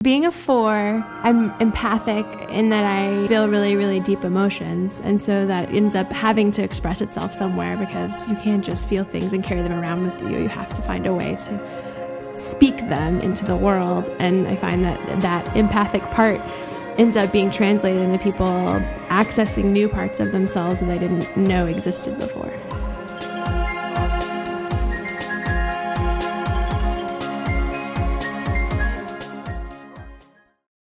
Being a 4, I'm empathic in that I feel really, really deep emotions, and so that ends up having to express itself somewhere, because you can't just feel things and carry them around with you. You have to find a way to speak them into the world, and I find that that empathic part ends up being translated into people accessing new parts of themselves that they didn't know existed before.